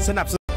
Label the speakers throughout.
Speaker 1: สนับสนุน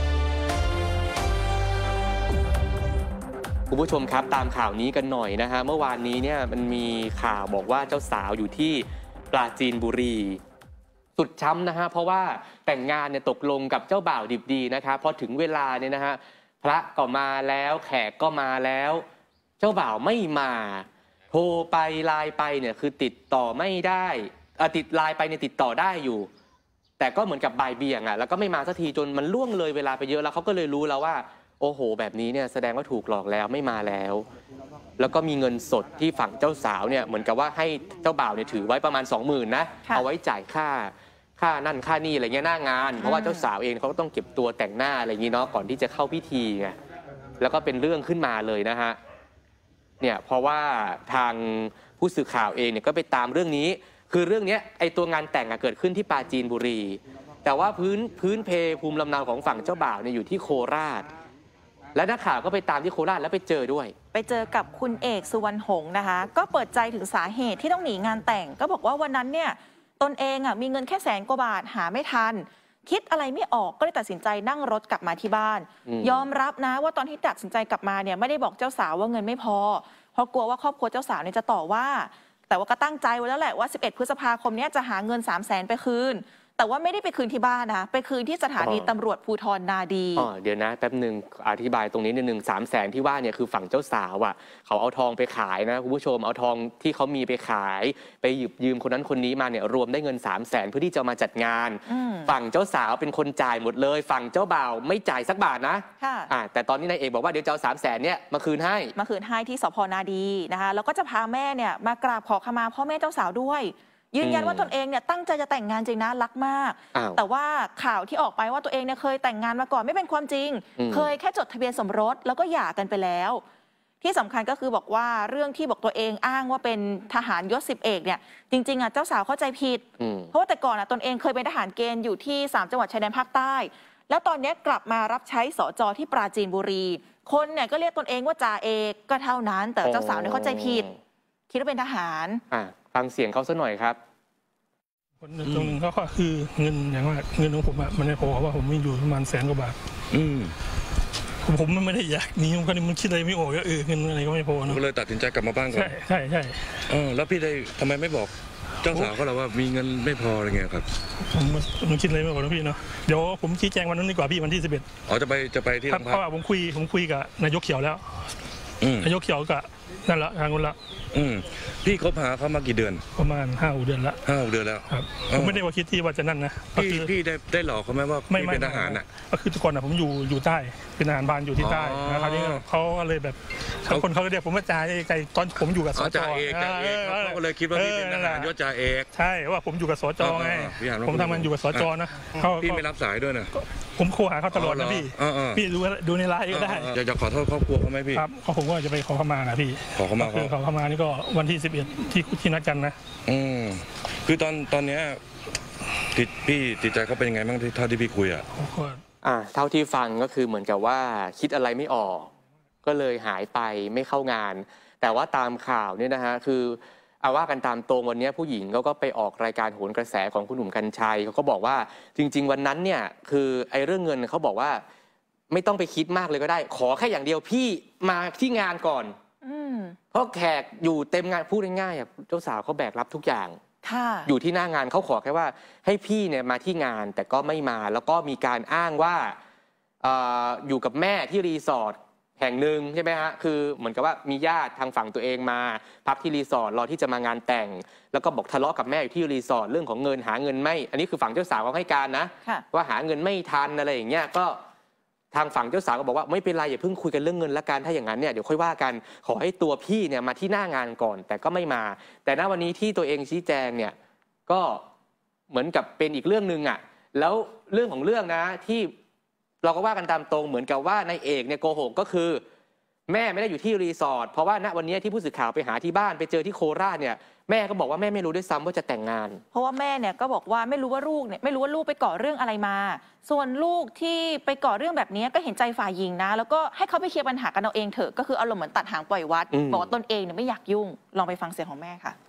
Speaker 2: คุณผู้ชมครับตามข่าวนี้กันหน่อยนะฮะเมื่อวานนี้เนี่ยมันมีข่าวบอกว่าเจ้าสาวอยู่ที่ปราจีนบุรีสุดช้ำนะฮะเพราะว่าแต่งงานเนี่ยตกลงกับเจ้าบ่าวดิบดีนะครับพอถึงเวลาเนี่ยนะฮะพระก็มาแล้วแขกก็มาแล้วเจ้าบ่าวไม่มาโทรไปไลน์ไปเนี่ยคือติดต่อไม่ได้ติดไลน์ไปเนี่ยติดต่อได้อยู่แต่ก็เหมือนกับบ่ายเบี่ยงอ่ะแล้วก็ไม่มาสักทีจนมันล่วงเลยเวลาไปเยอะแล้วเขาก็เลยรู้แล้วว่าโอ้โหแบบนี้เนี่ยแสดงว่าถูกหลอกแล้วไม่มาแล้วก็มีเงินสดที่ฝั่งเจ้าสาวเนี่ยเหมือนกับว่าให้เจ้าบ่าวเนี่ยถือไว้ประมาณ 20,000 นะเอาไว้จ่ายค่านั่นค่านี่อะไรเงี้ยหน้างานเพราะว่าเจ้าสาวเองเขาก็ต้องเก็บตัวแต่งหน้าอะไรอย่างนี้เนาะก่อนที่จะเข้าพิธีไงแล้วก็เป็นเรื่องขึ้นมาเลยนะฮะเนี่ยเพราะว่าทางผู้สื่อข่าวเองเนี่ยก็ไปตามเรื่องนี้คือเรื่องนี้ไอตัวงานแต่งเกิดขึ้นที่ปราจีนบุรีแต่ว่าพื้นเพภูมิลำเนาของฝั่งเจ้าบ่าวเนี่ยอยู่ที่โคราชและนักข่าวก็ไปตามที่โคราชแล้วไปเจอด้วย
Speaker 3: ไปเจอกับคุณเอกสุวรรณหงษ์นะคะก็เปิดใจถึงสาเหตุที่ต้องหนีงานแต่งก็บอกว่าวันนั้นเนี่ยตนเองมีเงินแค่100,000 กว่าบาทหาไม่ทันคิดอะไรไม่ออกก็เลยตัดสินใจนั่งรถกลับมาที่บ้านยอมรับนะว่าตอนที่ตัดสินใจกลับมาเนี่ยไม่ได้บอกเจ้าสาวว่าเงินไม่พอเพราะกลัวว่าครอบครัวเจ้าสาวเนี่ยจะต่อว่าแต่ว่าก็ตั้งใจไว้แล้วแหละว่า11 พฤษภาคมนี้จะหาเงิน300,000ไปคืนแต่ว่าไม่ได้ไปคืนที่บ้านนะไปคืนที่สถานีตำรวจภูธรนาดี
Speaker 2: เดี๋ยวนะแป๊บหนึ่งอธิบายตรงนี้นิดนึง300,000ที่ว่าเนี่ยคือฝั่งเจ้าสาวเขาเอาทองไปขายนะคุณผู้ชมเอาทองที่เขามีไปขายไปยืมคนนั้นคนนี้มาเนี่ยรวมได้เงิน300,000เพื่อที่จะมาจัดงานฝั่งเจ้าสาวเป็นคนจ่ายหมดเลยฝั่งเจ้าบ่าวไม่จ่ายสักบาทนะแต่ตอนนี้นายเอกบอกว่าเดี๋ยวจะเอา300,000เนี่ยมาคืนให้
Speaker 3: ที่สพนาดีนะคะแล้วก็จะพาแม่เนี่ยมากราบขอขมาพ่อแม่เจ้าสาวด้วยยืนยันว่าตนเองเนี่ยตั้งใจจะแต่งงานจริงนะรักมากแต่ว่าข่าวที่ออกไปว่าตัวเองเนี่ยเคยแต่งงานมาก่อนไม่เป็นความจริงเคยแค่จดทะเบียนสมรสแล้วก็หย่ากันไปแล้วที่สำคัญก็คือบอกว่าเรื่องที่บอกตัวเองอ้างว่าเป็นทหารยศ10 เอกเนี่ยจริงๆเจ้าสาวเข้าใจผิดเพราะว่าแต่ก่อนตนเองเคยเป็นทหารเกณฑ์อยู่ที่3 จังหวัดชายแดนภาคใต้แล้วตอนนี้กลับมารับใช้สจ.ที่ปราจีนบุรีคนเนี่ยก็เรียกตนเองว่าจ่าเอกก็เท่านั้นแต่เจ้าสาวเนี่ยเข้าใจผิดคิดว่าเป็นทหาร
Speaker 2: ฟังเสียงเขาซะหน่อยครับ
Speaker 4: คนตรงนึงก็คือเงินอย่างว่าเงินของผมมันไม่พอว่าผมมีอยู่ประมาณ100,000 กว่าบาทผมไม่ได้อยากหนีมันคิดอะไรไม่ออกก็เงินอะไรก็ไม่พอเนาะ
Speaker 5: ก็เลยตัดสินใจกลับมาบ้านก่อน
Speaker 4: ใช่
Speaker 5: แล้วพี่ได้ทำไมไม่บอกเจ้าสาวเขาเราว่ามีเงินไม่พออะไรเงี้ยครับ
Speaker 4: ผมคิดอะไรไม่ออกนะพี่เนาะเดี๋ยวผมชี้แจงวันนั้นดีกว่าพี่วันที่11
Speaker 5: จะไปที่โรงพัก
Speaker 4: เพราะว่าผมคุยกับนายกเขียวแล้วนายกเขียวกับนั่นละทางนู้นละ
Speaker 5: พี่คบหาเขามากี่เดือน
Speaker 4: ประมาณ5-6 เดือนละ
Speaker 5: 5-6 เดือนแล้ว
Speaker 4: ครับผมไม่ได้ว่าคิดที่ว่าจะนั่นนะ
Speaker 5: พี่ได้หลอกเขาไหมว่าพี่เป็นทหาร
Speaker 4: ก็คือทุกคนผมอยู่ใต้เป็นทหารพรานอยู่ที่ใต้คราวนี้เขาเลยแบบคนเขาเรียกผมว่าจ่าเอกตอนผมอยู่กับสจ.
Speaker 5: เขาก็เลยคิดว่าพี่เป็นทหารยศจ่าเอก
Speaker 4: ใช่ว่าผมอยู่กับสจ.ไงผมทำงานอยู่กับสจ.นะ
Speaker 5: พี่ไม่รับสายด้วยนะ
Speaker 4: ผมโทรหาเขาตลอดนะพี่ดูในไลน์ก็ได้
Speaker 5: อยากจะขอโทษครอบครัวเขาไหมพี่
Speaker 4: ครับผมก็จะไปขอเข้ามานะพี่
Speaker 5: ขอเข้ามา
Speaker 4: คือขอเข้ามานี่ก็วันที่11ที่นัดกันนะ
Speaker 5: คือตอนนี้พี่จิตใจเขาเป็นยังไงบ้างเท่าที่พี่คุย
Speaker 2: เท่าที่ฟังก็คือเหมือนกับว่าคิดอะไรไม่ออกก็เลยหายไปไม่เข้างานแต่ว่าตามข่าวเนี่ยนะฮะคือเอาว่ากันตามตรงวันนี้ผู้หญิงเขาก็ไปออกรายการโหนกระแสของคุณหนุ่มกรรชัยเขาก็บอกว่าจริงๆวันนั้นเนี่ยคือไอ้เรื่องเงินเขาบอกว่าไม่ต้องไปคิดมากเลยก็ได้ขอแค่อย่างเดียวพี่มาที่งานก่อนเพราะแขกอยู่เต็มงานพูดง่ายๆเจ้าสาวเขาแบกรับทุกอย่างอยู่ที่หน้างานเขาขอแค่ว่าให้พี่เนี่ยมาที่งานแต่ก็ไม่มาแล้วก็มีการอ้างว่าอยู่กับแม่ที่รีสอร์ทแห่งหนึ่งใช่ไหมฮะคือเหมือนกับว่ามีญาติทางฝั่งตัวเองมาพักที่รีสอร์ทรอที่จะมางานแต่งแล้วก็บอกทะเลาะกับแม่อยู่ที่รีสอร์ทเรื่องของเงินหาเงินไม่อันนี้คือฝั่งเจ้าสาวเขาให้การนะว่าหาเงินไม่ทันอะไรอย่างเงี้ยก็ทางฝั่งเจ้าสาวก็บอกว่าไม่เป็นไรอย่าเพิ่งคุยกันเรื่องเงินละกันถ้าอย่างนั้นเนี่ยเดี๋ยวค่อยว่ากันขอให้ตัวพี่เนี่ยมาที่หน้างานก่อนแต่ก็ไม่มาแต่ณวันนี้ที่ตัวเองชี้แจงเนี่ยก็เหมือนกับเป็นอีกเรื่องนึงแล้วเรื่องของเรื่องนะที่เราก็ว่ากันตามตรงเหมือนกับว่านายเอกเนี่ยโกหกก็คือแม่ไม่ได้อยู่ที่รีสอร์ทเพราะว่าณวันนี้ที่ผู้สื่อข่าวไปหาที่บ้านไปเจอที่โคราชเนี่ยแม่ก็บอกว่าแม่ไม่รู้ด้วยซ้ำว่าจะแต่งงาน
Speaker 3: เพราะว่าแม่เนี่ยก็บอกว่าไม่รู้ว่าลูกไปก่อเรื่องอะไรมาส่วนลูกที่ไปก่อเรื่องแบบนี้ก็เห็นใจฝ่ายหญิงนะแล้วก็ให้เขาไปเคลียร์ปัญหากันเอาเองเถอะก็คืออารมณ์เหมือนตัดหางปล่อยวัดบอกว่าตนเองเนี่ยไม่อยากยุ่งลองไปฟังเสียงของแม่ค่ะ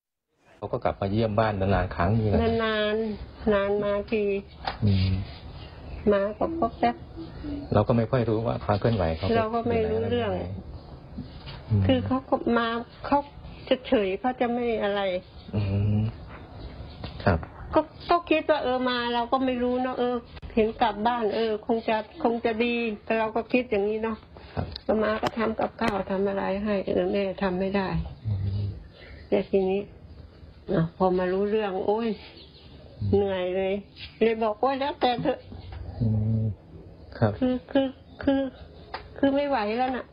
Speaker 6: เขาก็กลับมาเยี่ยมบ้านนานๆครั้งนี่แหละ
Speaker 7: นานมาที
Speaker 1: มาก็พบแป๊บ
Speaker 6: เราก็ไม่ค่อยรู้ว่าความเคลื่อนไหวเขา
Speaker 1: เราก็ไม่รู้เรื่องคือเขาก็มาเขาเฉยๆเขาจะไม่อะไร
Speaker 6: ครับ
Speaker 1: ก็คิดว่ามาเราก็ไม่รู้เนาะเห็นกลับบ้านคงจะดีแต่เราก็คิดอย่างนี้เนาะก็มาก็ทำกับข้าวทำอะไรให้แม่ทำไม่ได้แต่ทีนี้พอมารู้เรื่องโอ้ยเหนื่อยเลยบอกว่าแล้วแต่เถอะ
Speaker 6: ครับ
Speaker 1: คือไม่ไหวแล้วน่ะ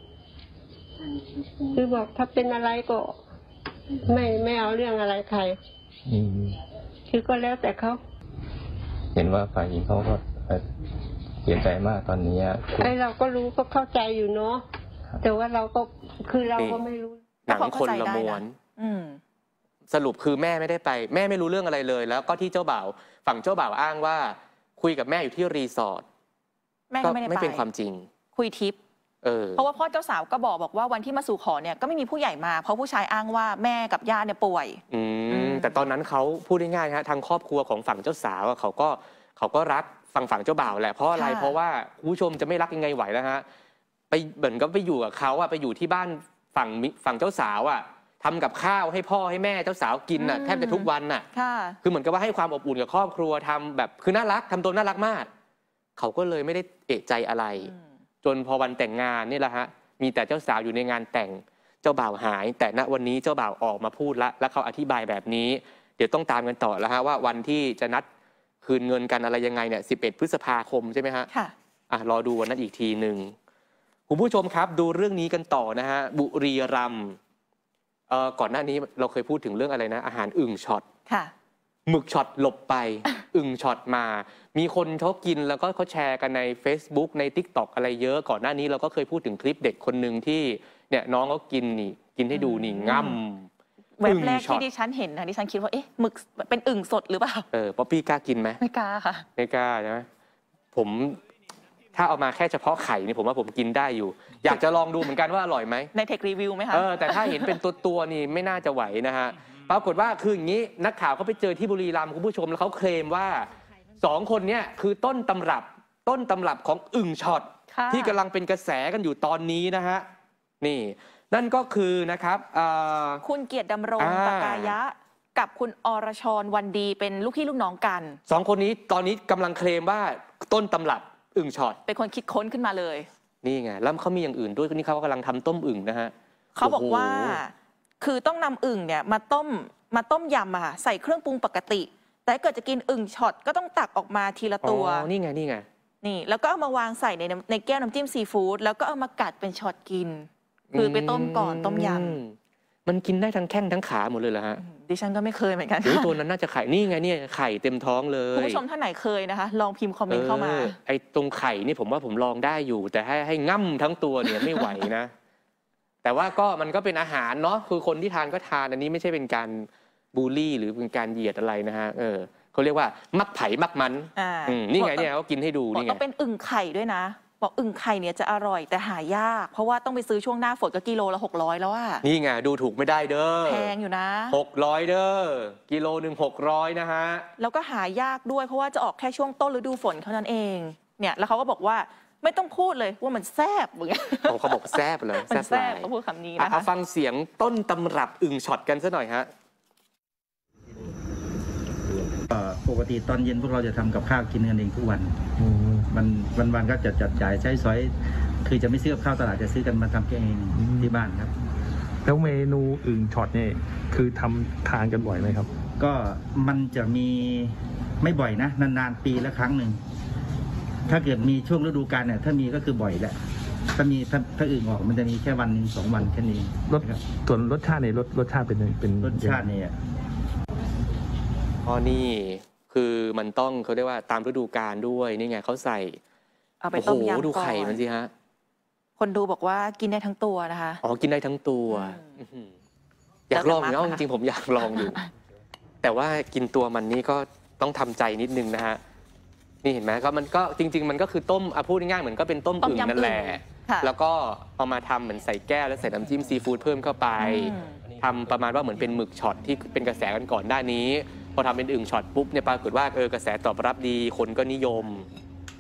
Speaker 1: คือบอกถ้าเป็นอะไรก็ไม่เอาเรื่องอะไรใครคือก็แล้วแต่เขา
Speaker 6: เห็นว่าฝ่ายหญิงเขาก็เสียใจมากตอนนี้
Speaker 1: ไอเราก็รู้ก็เข้าใจอยู่เนาะแต่ว่าเราก็คือเราก็ไม่รู้
Speaker 2: หนังคนละม้วนสรุปคือแม่ไม่ได้ไปแม่ไม่รู้เรื่องอะไรเลยแล้วก็ที่เจ้าบ่าวฝั่งเจ้าบ่าวอ้างว่าคุยกับแม่อยู่ที่รีสอร์ท
Speaker 3: แม่ก็ไม่ได้ไป
Speaker 2: ไม่เป็นความจริง
Speaker 3: คุยทิปเพราะว่าพ่อเจ้าสาวก็บอกว่าวันที่มาสู่ขอเนี่ยก็ไม่มีผู้ใหญ่มาเพราะผู้ชายอ้างว่าแม่กับญาติเนี่ยป่วย
Speaker 2: แต่ตอนนั้นเขาพูดง่ายๆฮะทางครอบครัวของฝั่งเจ้าสาวเขาก็รักฝั่งเจ้าบ่าวแหละเพราะอะไรเพราะว่าผู้ชมจะไม่รักยังไงไหวแล้วฮะไปเหมือนก็ไปอยู่กับเขาไปอยู่ที่บ้านฝั่งเจ้าสาวทำกับข้าวให้พ่อให้แม่เจ้าสาวกินแทบจะทุกวันคือเหมือนกับว่าให้ความอบอุ่นกับครอบครัวทำแบบคือน่ารักทำตัวน่ารักมากเขาก็เลยไม่ได้เอะใจอะไรจนพอวันแต่งงานนี่แหละฮะมีแต่เจ้าสาวอยู่ในงานแต่งเจ้าบ่าวหายแต่ณวันนี้เจ้าบ่าวออกมาพูดแล้วเขาอธิบายแบบนี้เดี๋ยวต้องตามกันต่อแล้วฮะว่าวันที่จะนัดคืนเงินกันอะไรยังไงเนี่ย11 พฤษภาคมใช่ไหมฮะ
Speaker 3: ค่ะ
Speaker 2: รอดูวันนั้นอีกทีหนึ่งคุณผู้ชมครับดูเรื่องนี้กันต่อนะฮะบุรีรัมย์ก่อนหน้านี้เราเคยพูดถึงเรื่องอะไรนะอาหารอึ่งช็อตหมึกช็อตหลบไปอึ่งช็อตมามีคนเขากินแล้วก็เขาแชร์กันใน Facebook ใน TikTok อะไรเยอะก่อนหน้านี้เราก็เคยพูดถึงคลิปเด็กคนหนึ่งที่เนี่ยน้องเขากินให้ดูนี่ง่ำ
Speaker 3: เว็บแรกที่ดิฉันเห็นนะดิฉันคิดว่าหมึกเป็นอึ่งสดหรือเปล่า
Speaker 2: ป๊อปปี้กล้ากินไหม
Speaker 3: ไม่กล้าค่ะ
Speaker 2: ไม่กล้าใช่ไหมผมถ้าเอามาแค่เฉพาะไข่นี่ผมว่าผมกินได้อยู่อยากจะลองดูเหมือนกันว่าอร่อยไหม
Speaker 3: ในเทครีวิวไหมคะ
Speaker 2: แต่ถ้าเห็นเป็นตัวนี่ไม่น่าจะไหวนะฮะปรากฏว่าคืออย่างนี้นักข่าวเขาไปเจอที่บุรีรัมย์คุณผู้ชมแล้วเขาเคลมว่า2 คนนี้คือต้นตำรับของอึ่งช็อตที่กำลังเป็นกระแสกันอยู่ตอนนี้นะฮะนี่นั่นก็คือนะครับ
Speaker 3: คุณเกียรติดำรงปกายะกับคุณอรชรวันดีเป็นลูกพี่ลูกน้องกัน
Speaker 2: 2 คนนี้ตอนนี้กำลังเคลมว่าต้นตำรับอึ่งช็อต
Speaker 3: เป็นคนคิดค้นขึ้นมาเลย
Speaker 2: นี่ไงแล้วเขามีอย่างอื่นด้วยนี่เขากำลังทำต้มอึ่งนะฮะ
Speaker 3: เขาบอกว่าคือต้องนำอึ่งเนี่ยมาต้มยำใส่เครื่องปรุงปกติแต่เกิดจะกินอึ่งช็อตก็ต้องตักออกมาทีละตัว
Speaker 2: นี่ไง
Speaker 3: นี่แล้วก็เอามาวางใส่ในแก้วน้ำจิ้มซีฟู้ดแล้วก็เอามากัดเป็นช็อตกินคือไปต้มก่อนต้มย
Speaker 2: ำมันกินได้ทั้งแข้งทั้งขาหมดเลยเหรอฮะ
Speaker 3: ดิฉันก็ไม่เคยเหมือนกัน
Speaker 2: ตัวนั้นน่าจะไข่นี่ไงเนี่ยไข่เต็มท้องเลย
Speaker 3: คุณผู้ชมท่านไหนเคยนะคะลองพิมพ์คอมเมนต์เข้ามา
Speaker 2: ไอ้ตรงไข่นี่ผมว่าผมลองได้อยู่แต่ให้ง่ำทั้งตัวเนี่ยไม่ไหวนะแต่ว่ามันก็เป็นอาหารเนาะคือคนที่ทานก็ทานอันนี้ไม่ใช่เป็นการบูลลี่หรือเป็นการเหยียดอะไรนะฮะเขาเรียกว่ามักไผ่มักมันนี่ไงเนี่ยเขากินให้ดูนี่ไง
Speaker 3: ต้องเป็นอึ่งไข่ด้วยนะบอกอึ่งไข่เนี่ยจะอร่อยแต่หายากเพราะว่าต้องไปซื้อช่วงหน้าฝนก็กิโลละ600แล้ว
Speaker 2: นี่ไงดูถูกไม่ได้เด้อ
Speaker 3: แพงอยู่นะ
Speaker 2: 600เด้อกิโลนึง600นะฮะ
Speaker 3: แล้วก็หายากด้วยเพราะว่าจะออกแค่ช่วงต้นฤดูฝนเท่านั้นเองเนี่ยแล้วเขาก็บอกว่าไม่ต้องพูดเลยว่ามันแซ่บเหมือนกัน
Speaker 2: เขาบอกแซ่บเลย
Speaker 3: แซ่บเขาพูดคำนี้นะคะ
Speaker 2: ฟังเสียงต้นตำรับอึ่งช็อตกันซะหน่อยฮะ
Speaker 7: ปกติตอนเย็นพวกเราจะทำกับข้าวกินกันเองทุกวันวันก็จะจัดจ่ายใช้สอยคือจะไม่ซื้อกับข้าวตลาดจะซื้อกันมาทำเองที่บ้านครับ
Speaker 6: แล้วเมนูอึ่งช็อตนี่คือทานกันบ่อยไหมครับ
Speaker 7: ก็มันจะมีไม่บ่อยนะนานๆปีละครั้งหนึ่งถ้าเกิดมีช่วงฤดูกาลเนี่ยถ้ามีก็คือบ่อยแหละถ้าอึ่งออกมันจะมีแค่วันนึง2 วันแค่นี้
Speaker 6: ส่วนรสชาติเนี่ยรสชาติเป็น
Speaker 7: รสชาติเนี่ย
Speaker 2: นี่คือมันต้องเขาเรียกว่าตามฤดูกาลด้วยนี่ไงเขาใส่
Speaker 3: เอาไปต้มยำก่อน
Speaker 2: ดูไข่มันสิฮะ
Speaker 3: คนดูบอกว่ากินได้ทั้งตัวนะคะ
Speaker 2: กินได้ทั้งตัวอยากลองเนาะจริงๆผมอยากลองอยู่แต่ว่ากินตัวมันนี่ก็ต้องทำใจนิดนึงนะฮะนี่เห็นไหมก็มันก็จริงๆมันก็คือต้มพูดง่ายๆเหมือนก็เป็นต้มอึ่งนั่นแหละแล้วก็เอามาทำเหมือนใส่แก้วแล้วใส่น้ำจิ้มซีฟู้ดเพิ่มเข้าไปทำประมาณว่าเหมือนเป็นหมึกช็อตที่เป็นกระแสกันก่อนหน้านี้พอทำเป็นอึ่งช็อตปุ๊บเนี่ยปรากฏว่ากระแสตอบรับดีคนก็นิยม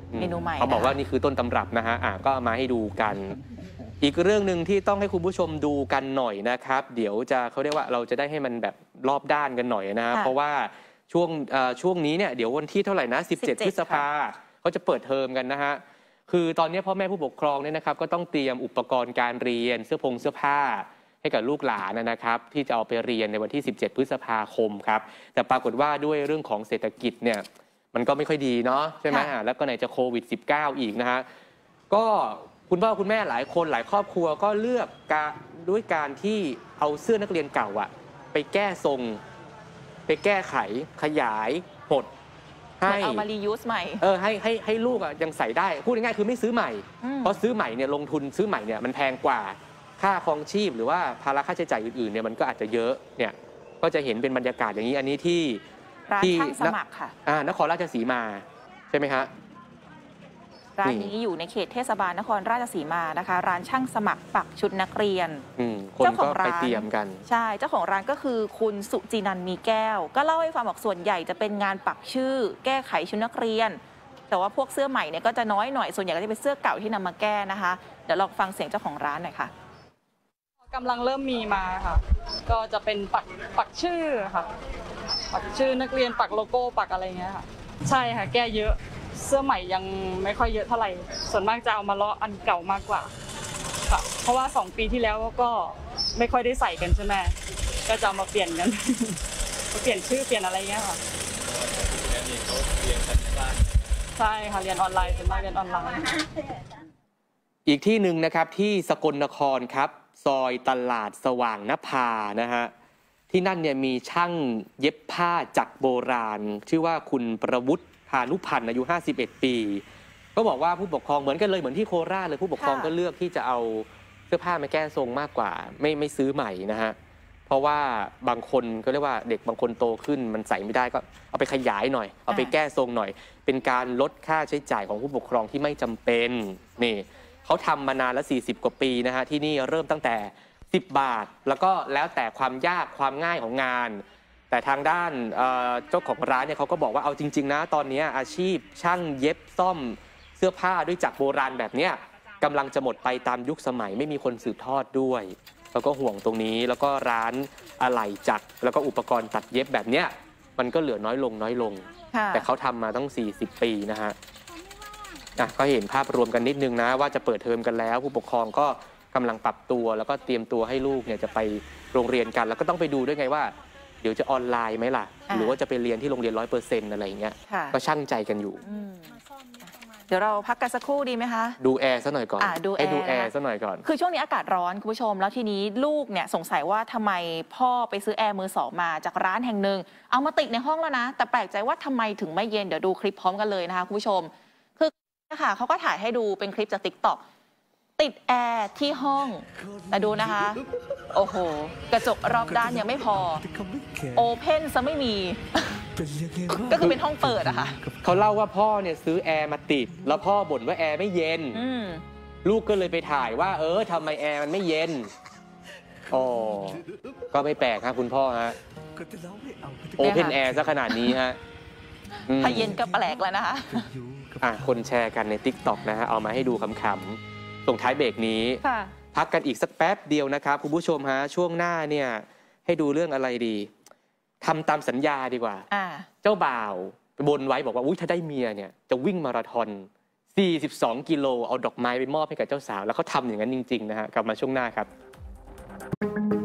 Speaker 3: เมนูใหม่
Speaker 2: เขาบอกว่านี่คือต้นตำรับนะฮะก็เอามาให้ดูกันอีกเรื่องหนึ่งที่ต้องให้คุณผู้ชมดูกันหน่อยนะครับเดี๋ยวเขาเรียกว่าเราจะได้ให้มันแบบรอบด้านกันหน่อยนะเพราะว่าช่วงนี้เนี่ยเดี๋ยววันที่เท่าไหร่นะ17 พฤษภาเขาจะเปิดเทอมกันนะฮะคือตอนนี้พ่อแม่ผู้ปกครองเนี่ยนะครับก็ต้องเตรียมอุปกรณ์การเรียนเสื้อผ้าให้กับลูกหลานนะครับที่จะเอาไปเรียนในวันที่17 พฤษภาคมครับแต่ปรากฏว่าด้วยเรื่องของเศรษฐกิจเนี่ยมันก็ไม่ค่อยดีเนาะใช่ไหมแล้วก็ไหนจะโควิด -19 อีกนะฮะก็คุณพ่อคุณแม่หลายคนหลายครอบครัวก็เลือกด้วยการที่เอาเสื้อนักเรียนเก่าไปแก้ทรงไปแก้ไขขยายหดให้
Speaker 3: เอามารียูสใหม่
Speaker 2: ให้ลูกยังใส่ได้พูดง่ายๆคือไม่ซื้อใหม่เพราะซื้อใหม่เนี่ยลงทุนซื้อใหม่เนี่ยมันแพงกว่าค่าครองชีพหรือว่าภาระค่าใช้จ่ายอื่นๆเนี่ยมันก็อาจจะเยอะเนี่ยก็จะเห็นเป็นบรรยากาศอย่างนี้อันนี้ที่
Speaker 3: ร้านช่างสมัครค่ะ
Speaker 2: นครราชสีมาใช่ไหมฮะ
Speaker 3: ร้านนี้อยู่ในเขตเทศบาลนครราชสีมานะคะร้านช่างสมัครปักชุดนักเรียน
Speaker 2: เจ้าของร้านไปเตรียมกัน
Speaker 3: ใช่เจ้าของร้านก็คือคุณสุจินันท์มีแก้วก็เล่าให้ฟังบอกส่วนใหญ่จะเป็นงานปักชื่อแก้ไขชุดนักเรียนแต่ว่าพวกเสื้อใหม่เนี่ยก็จะน้อยหน่อยส่วนใหญ่ก็จะเป็นเสื้อเก่าที่นำมาแก้นะคะเดี๋ยวลองฟังเสียงเจ้าของร้านหน่อยค่ะ
Speaker 8: กำลังเริ่มมีมาค่ะก็จะเป็นปักชื่อค่ะปักชื่อนักเรียนปักโลโก้ปักอะไรเงี้ยค่ะใช่ค่ะแก้เยอะเสื้อใหม่ยังไม่ค่อยเยอะเท่าไหร่ส่วนมากจะเอามาเลาะอันเก่ามากกว่าค่ะเพราะว่า2 ปีที่แล้วก็ไม่ค่อยได้ใส่กันใช่ไหมก็จะเอามาเปลี่ยนกันเปลี่ยนชื่อเปลี่ยนอะไรเงี้ยค่ะใช่ค่ะเรียนออนไลน์ส่วนมากเรียนออนไลน์
Speaker 2: อีกที่หนึ่งนะครับที่สกลนครครับซอยตลาดสว่างนภานะฮะที่นั่นเนี่ยมีช่างเย็บผ้าจักรโบราณชื่อว่าคุณประวุฒิพานุพันธ์อายุ51 ปีก็บอกว่าผู้ปกครองเหมือนกันเลยเหมือนที่โคราชเลยผู้ปกครองก็เลือกที่จะเอาเสื้อผ้ามาแก้ทรงมากกว่าไม่ซื้อใหม่นะฮะเพราะว่าบางคนก็เรียกว่าเด็กบางคนโตขึ้นมันใส่ไม่ได้ก็เอาไปขยายหน่อยเอาไปแก้ทรงหน่อยเป็นการลดค่าใช้จ่ายของผู้ปกครองที่ไม่จำเป็นนี่เขาทำมานานแล้ว40 กว่าปีนะฮะที่นี่เริ่มตั้งแต่10 บาทแล้วก็แล้วแต่ความยากความง่ายของงานแต่ทางด้านเจ้าของร้านเนี่ยเขาก็บอกว่าเอาจริงๆนะตอนนี้อาชีพช่างเย็บซ่อมเสื้อผ้าด้วยจักรโบราณแบบเนี้ยกำลังจะหมดไปตามยุคสมัยไม่มีคนสืบทอดด้วยแล้วก็ห่วงตรงนี้แล้วก็ร้านอะไหล่จักรแล้วก็อุปกรณ์ตัดเย็บแบบเนี้ยมันก็เหลือน้อยลงแต่เขาทำมาตั้ง40 ปีนะฮะก็เห็นภาพรวมกันนิดนึงนะว่าจะเปิดเทอมกันแล้วผู้ปกครองก็กำลังปรับตัวแล้วก็เตรียมตัวให้ลูกเนี่ยจะไปโรงเรียนกันแล้วก็ต้องไปดูด้วยไงว่าเดี๋ยวจะออนไลน์ไหมล่ะหรือว่าจะไปเรียนที่โรงเรียน 100% อะไรอย่างเงี้ยก็ช่างใจกันอยู่
Speaker 3: เดี๋ยวเราพักกันสักครู่ดีไหมคะ
Speaker 2: ดูแอร์ซะหน่อยก่อนให้ดูแอร์ซะหน่อยก่อน
Speaker 3: คือช่วงนี้อากาศร้อนคุณผู้ชมแล้วทีนี้ลูกเนี่ยสงสัยว่าทำไมพ่อไปซื้อแอร์มือ 2มาจากร้านแห่งหนึ่งเอามาติดในห้องแล้วนะแต่แปลกใจว่าทำไมถึงไม่เย็นเดี๋ยวดูคลิปพร้อมกันเลยนะคะคุณผู้ชมคือค่ะเขาก็ถ่ายให้ดูเป็นคลิปจาก TikTok ติดแอร์ที่ห้องแต่ดูนะคะโอ้โหกระจกรอบด้านยังไม่พอโอเพนซะไม่มีก็คือเป็นห้องเปิดอะค่ะ
Speaker 2: เขาเล่าว่าพ่อเนี่ยซื้อแอร์มาติดแล้วพ่อบ่นว่าแอร์ไม่เย็นลูกก็เลยไปถ่ายว่าทำไมแอร์มันไม่เย็นก็ไม่แปลกครับคุณพ่อฮะโอเพนแอร์ซะขนาดนี้ฮะ
Speaker 3: ถ้าเย็นก็แปลกแล้วนะคะ
Speaker 2: คนแชร์กันใน TikTok นะฮะเอามาให้ดูขำๆส่งท้ายเบรกนี้พักกันอีกสักแป๊บเดียวนะครับคุณผู้ชมฮะช่วงหน้าเนี่ยให้ดูเรื่องอะไรดีทำตามสัญญาดีกว่าเจ้าบ่าวบนไว้บอกว่าถ้าได้เมียเนี่ยจะวิ่งมาราธอน42 กิโลเอาดอกไม้ไปมอบให้กับเจ้าสาวแล้วเขาทำอย่างนั้นจริงๆนะฮะกลับมาช่วงหน้าครับ